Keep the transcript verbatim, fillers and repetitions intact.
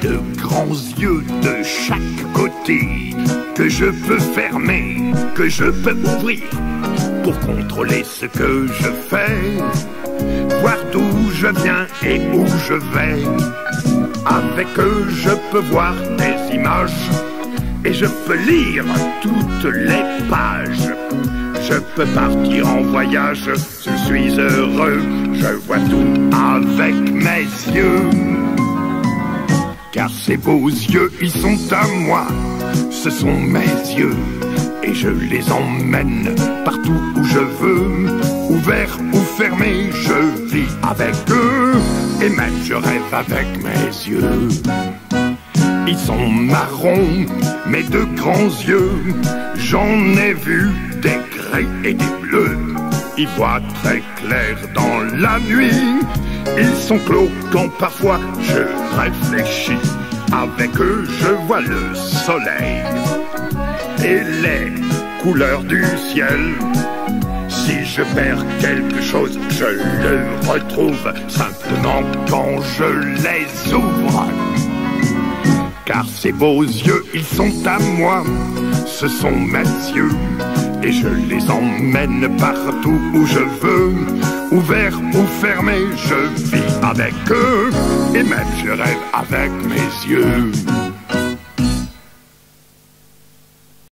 de grands yeux de chaque côté que je peux fermer, que je peux ouvrir pour contrôler ce que je fais, voir d'où je viens et où je vais. Avec eux, je peux voir des images et je peux lire toutes les pages. Je peux partir en voyage, je suis heureux, je vois tout avec mes yeux. Car ces beaux yeux, ils sont à moi, ce sont mes yeux. Et je les emmène partout où je veux, ouverts ou fermés, je vis avec eux. Et même je rêve avec mes yeux. Ils sont marrons, mes deux grands yeux. J'en ai vu des gris et des bleus. Ils voient très clair dans la nuit. Ils sont clos quand parfois je réfléchis. Avec eux, je vois le soleil et les couleurs du ciel. Si je perds quelque chose, je le retrouve simplement quand je les ouvre. Car ces beaux yeux, ils sont à moi, ce sont mes yeux. Et je les emmène partout où je veux, ouverts ou fermés, je vis avec eux. Et même je rêve avec mes yeux.